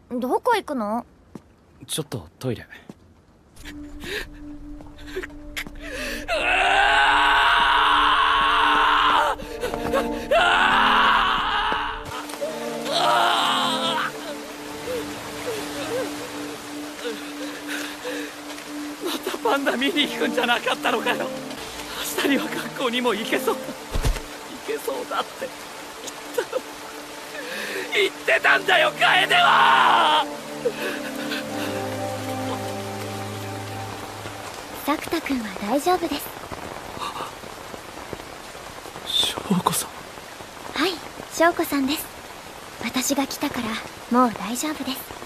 どこ行くの？ ちょっとトイレ。またパンダ見に行くんじゃなかったのかよ。明日には学校にも行けそうだって言ってたんだよ、楓は。 作田君は大丈夫です。 翔子さん。 はい、翔子さんです。私が来たからもう大丈夫です。